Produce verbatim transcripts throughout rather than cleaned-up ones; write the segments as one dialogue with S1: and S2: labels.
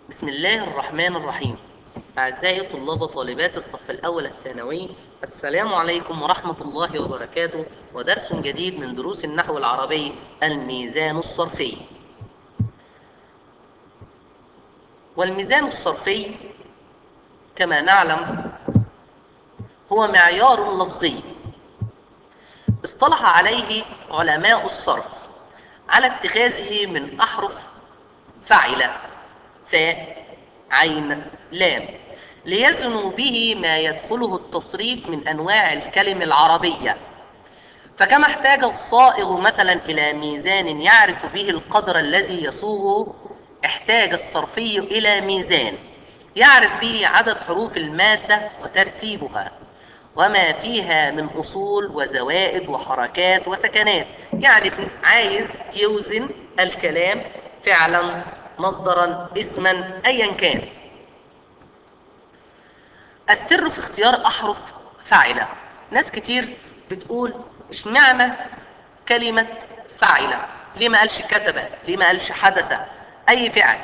S1: بسم الله الرحمن الرحيم. أعزائي طلاب وطالبات الصف الأول الثانوي، السلام عليكم ورحمة الله وبركاته، ودرس جديد من دروس النحو العربي، الميزان الصرفي. والميزان الصرفي كما نعلم هو معيار لفظي اصطلح عليه علماء الصرف على اتخاذه من أحرف فاعلة فاء عين لام ليزنوا به ما يدخله التصريف من أنواع الكلم العربية. فكما احتاج الصائغ مثلا إلى ميزان يعرف به القدر الذي يصوغه، احتاج الصرفي إلى ميزان يعرف به عدد حروف المادة وترتيبها وما فيها من أصول وزوائد وحركات وسكنات، يعني عايز يوزن الكلام فعلا مصدرا اسما ايا كان. السر في اختيار احرف فاعله. ناس كتير بتقول اشمعنى كلمه فاعله؟ ليه ما قالش كتب؟ ليه ما قالش حدث؟ اي فعل.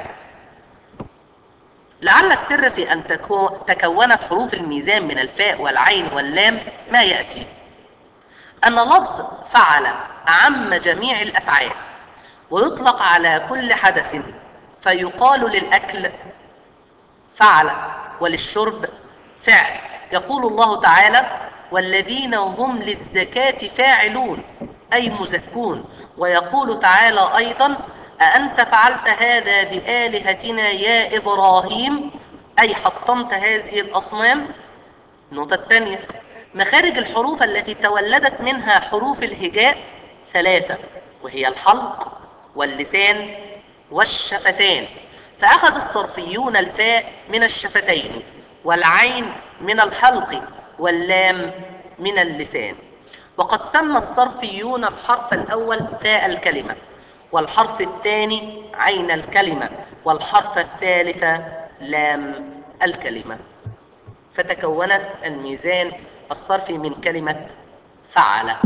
S1: لعل السر في ان تكونت حروف الميزان من الفاء والعين واللام ما ياتي: ان لفظ فعل اعم جميع الافعال ويطلق على كل حدث، فيقال للأكل فعل وللشرب فعل. يقول الله تعالى: والذين هم للزكاة فاعلون، أي مزكون. ويقول تعالى أيضا: أأنت فعلت هذا بآلهتنا يا إبراهيم، أي حطمت هذه الأصنام. النقطة الثانية: مخارج الحروف التي تولدت منها حروف الهجاء ثلاثة، وهي الحلق واللسان والشفتان، فأخذ الصرفيون الفاء من الشفتين والعين من الحلق واللام من اللسان. وقد سمى الصرفيون الحرف الأول فاء الكلمة، والحرف الثاني عين الكلمة، والحرف الثالث لام الكلمة، فتكونت الميزان الصرفي من كلمة فعل.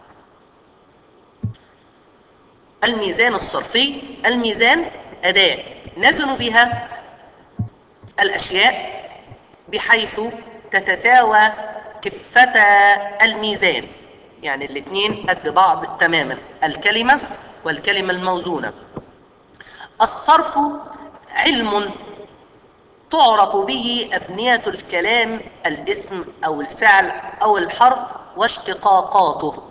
S1: الميزان الصرفي: الميزان أداة نزن بها الأشياء بحيث تتساوى كفتا الميزان، يعني الاثنين قد بعض تماما، الكلمة والكلمة الموزونة. الصرف علم تعرف به أبنية الكلام، الاسم أو الفعل أو الحرف واشتقاقاته.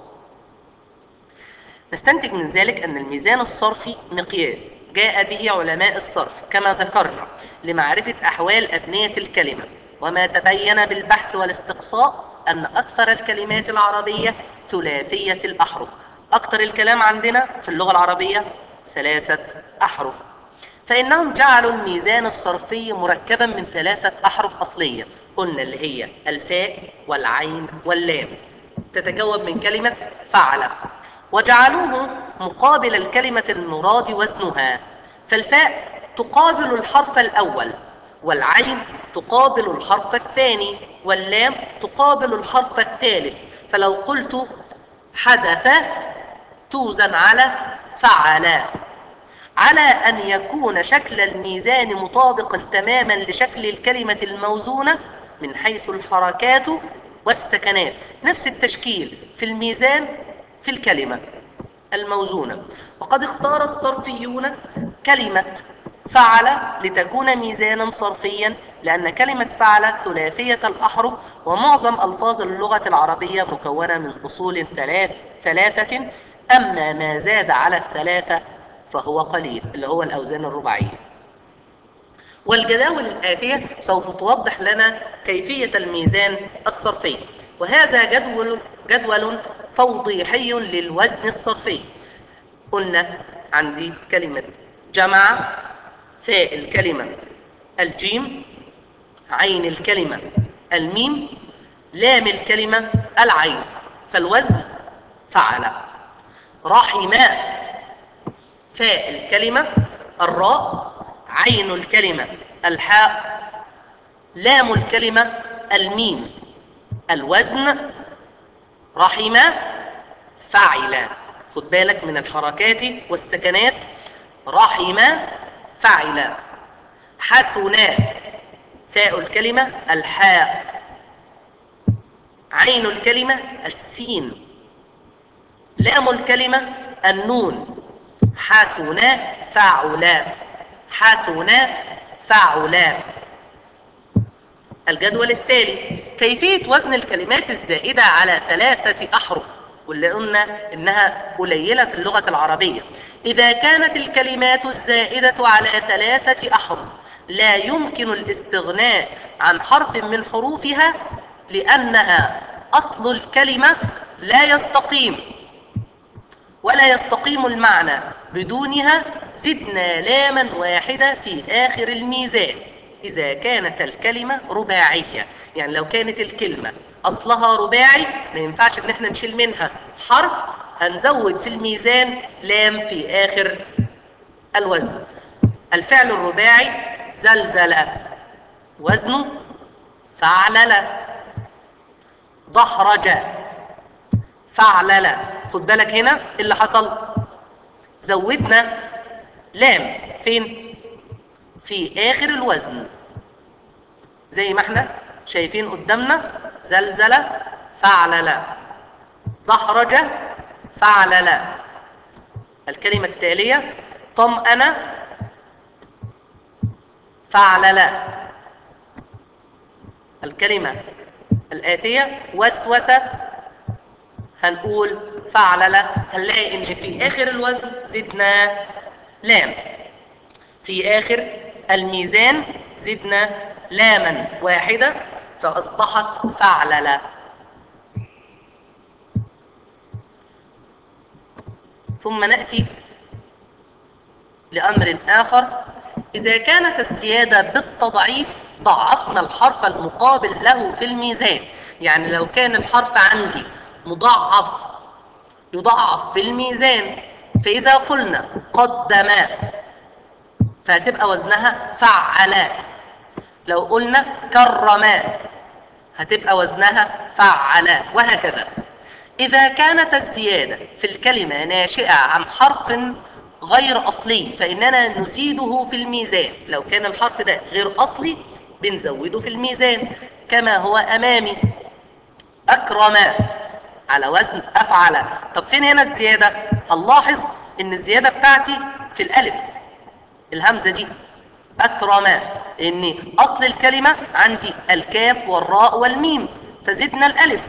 S1: نستنتج من ذلك أن الميزان الصرفي مقياس جاء به علماء الصرف كما ذكرنا لمعرفة أحوال أبنية الكلمة، وما تبين بالبحث والاستقصاء أن أكثر الكلمات العربية ثلاثية الأحرف. أكثر الكلام عندنا في اللغة العربية ثلاثة أحرف، فإنهم جعلوا الميزان الصرفي مركبا من ثلاثة أحرف أصلية، قلنا اللي هي الفاء والعين واللام، تتكون من كلمة فعل، وجعلوه مقابل الكلمة المراد وزنها. فالفاء تقابل الحرف الأول، والعين تقابل الحرف الثاني، واللام تقابل الحرف الثالث. فلو قلت حدث توزن على فعل، على أن يكون شكل الميزان مطابقا تماما لشكل الكلمة الموزونة من حيث الحركات والسكنات، نفس التشكيل في الميزان في الكلمة الموزونة. وقد اختار الصرفيون كلمة فعل لتكون ميزانا صرفيا، لأن كلمة فعل ثلاثية الأحرف، ومعظم ألفاظ اللغة العربية مكونة من أصول ثلاث ثلاثة، أما ما زاد على الثلاثة فهو قليل، اللي هو الأوزان الرباعية. والجداول الآتية سوف توضح لنا كيفية الميزان الصرفي، وهذا جدول جدول توضيحي للوزن الصرفي. قلنا عندي كلمة جمع، فاء الكلمة الجيم، عين الكلمة الميم، لام الكلمة العين، فالوزن فعل. رحم، فاء الكلمة الراء، عين الكلمة الحاء، لام الكلمة الميم، الوزن رحم فعل. خد بالك من الحركات والسكنات، رحم فعل. حسنا، فاء الكلمة الحاء، عين الكلمة السين، لام الكلمة النون. حسنا فعلا، حسنا فعلا. الجدول التالي كيفية وزن الكلمات الزائدة على ثلاثة أحرف، واللي قلنا إنها قليلة في اللغة العربية. إذا كانت الكلمات الزائدة على ثلاثة أحرف لا يمكن الاستغناء عن حرف من حروفها لأنها أصل الكلمة لا يستقيم ولا يستقيم المعنى بدونها، زدنا لاما واحدة في آخر الميزان إذا كانت الكلمة رباعية. يعني لو كانت الكلمة أصلها رباعي ما ينفعش إن احنا نشيل منها حرف، هنزود في الميزان لام في آخر الوزن. الفعل الرباعي زلزل، وزنه فعلل. ضحرج، فعلل. خد بالك هنا اللي حصل، زودنا لام فين؟ في آخر الوزن زي ما احنا شايفين قدامنا، زلزل فعلل، ضحرج فعلل. الكلمة التالية طمأن فعلل. الكلمة الآتية وسوس، هنقول فعلل. هنلاقي ان في آخر الوزن زدنا لام، في آخر الميزان زدنا لاما واحدة فأصبحت فعلل. ثم نأتي لأمر آخر. إذا كانت الزيادة بالتضعيف ضعفنا الحرف المقابل له في الميزان. يعني لو كان الحرف عندي مضاعف يضاعف في الميزان، فإذا قلنا قدم فهتبقى وزنها فعلا. لو قلنا كرم هتبقى وزنها فعلا، وهكذا. إذا كانت الزيادة في الكلمة ناشئة عن حرف غير أصلي فإننا نزيده في الميزان. لو كان الحرف ده غير أصلي بنزوده في الميزان كما هو أمامي، أكرم على وزن أفعل. طب فين هنا الزيادة؟ هنلاحظ إن الزيادة بتاعتي في الألف، الهمزة دي أكرم، إن أصل الكلمة عندي الكاف والراء والميم فزدنا الألف،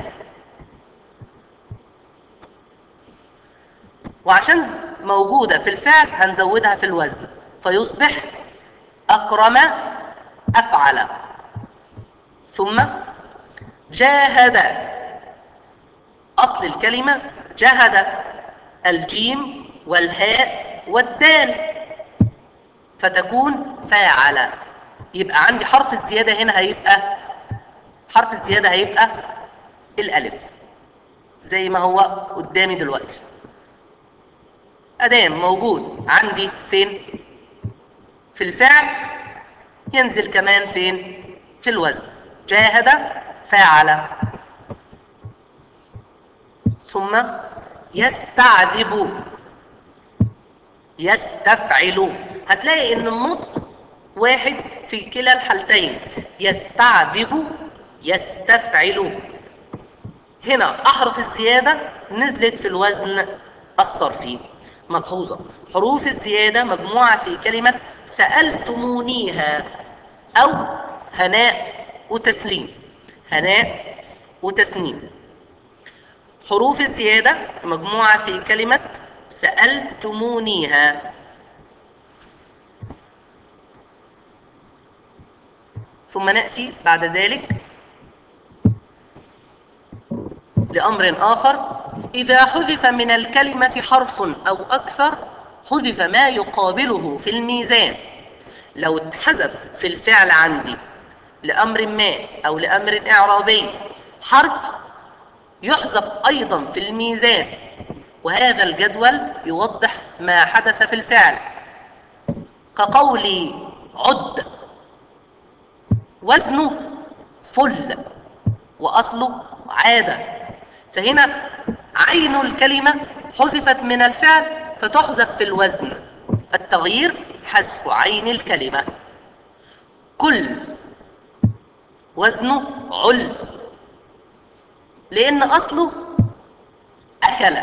S1: وعشان موجودة في الفعل هنزودها في الوزن فيصبح أكرم أفعل. ثم جاهد، أصل الكلمة جهد، الجيم والهاء والدال فتكون فاعل. يبقى عندي حرف الزيادة هنا هيبقى حرف الزيادة هيبقى الألف زي ما هو قدامي دلوقتي. أدام موجود عندي فين؟ في الفعل، ينزل كمان فين؟ في الوزن. جاهد فاعل. ثم يستعذب، يستفعل. هتلاقي ان النطق واحد في كلا الحالتين، يستعذب يستفعل. هنا احرف الزيادة نزلت في الوزن الصرفي. ملحوظة، حروف الزيادة مجموعة في كلمة سألتمونيها أو هناء وتسليم، هناء وتسنيم. حروف الزيادة مجموعة في كلمة سألتمونيها. ثم نأتي بعد ذلك لأمر آخر. إذا حذف من الكلمة حرف أو أكثر حذف ما يقابله في الميزان. لو اتحذف في الفعل عندي لأمر ما أو لأمر إعرابي حرف يحذف أيضا في الميزان، وهذا الجدول يوضح ما حدث في الفعل. كقولي عد، وزنه فل وأصله عادة، فهنا عين الكلمة حذفت من الفعل فتحذف في الوزن. التغيير حذف عين الكلمة. كل وزنه عل، لأن أصله أكل.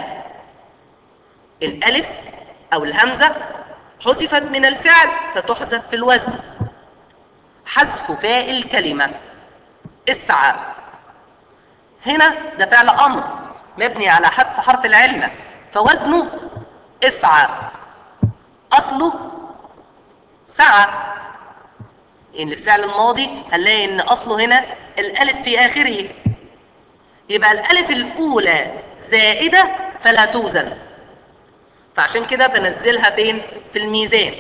S1: الألف أو الهمزة حذفت من الفعل فتحذف في الوزن. حذف فاء الكلمة اسعى، هنا ده فعل أمر مبني على حذف حرف العلة، فوزنه افعى، أصله سعى. إن الفعل الماضي هنلاقي إن أصله هنا الألف في آخره، يبقى الألف الأولى زائدة فلا توزن، فعشان كده بنزلها فين؟ في الميزان.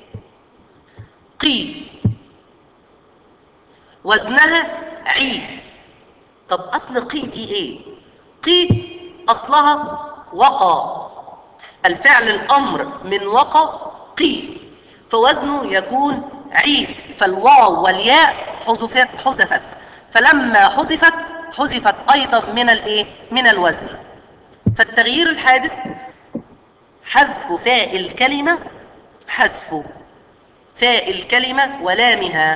S1: قي وزنها عي. طب أصل قي دي إيه؟ قي أصلها وقى، الفعل الأمر من وقى قي، فوزنه يكون عي، فالواو والياء حذفت حذفت فلما حذفت حذفت أيضا من الإيه؟ من الوزن. فالتغيير الحادث حذف فاء الكلمة، حذف فاء الكلمة ولامها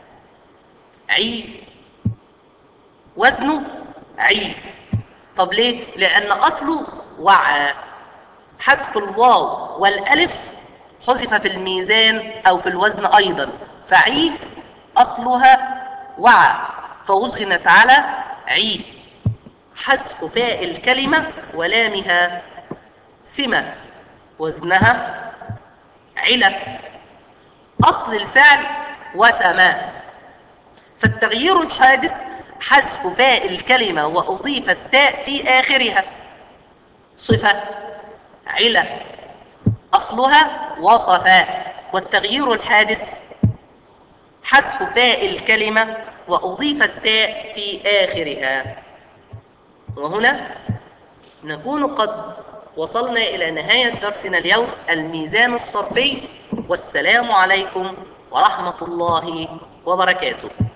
S1: عي، وزنه عي. طب ليه؟ لأن أصله وعى. حذف الواو والألف حذف في الميزان أو في الوزن أيضا، فعي أصلها وعى فوزنت على عي. حذف فاء الكلمة ولامها سمة، وزنها علة، أصل الفعل وسما. فالتغيير الحادث حذف فاء الكلمة وأضيف التاء في آخرها، صفة علة، أصلها وصفا. والتغيير الحادث حذف فاء الكلمة وأضيف التاء في آخرها. وهنا نكون قد وصلنا إلى نهاية درسنا اليوم، الميزان الصرفي. والسلام عليكم ورحمة الله وبركاته.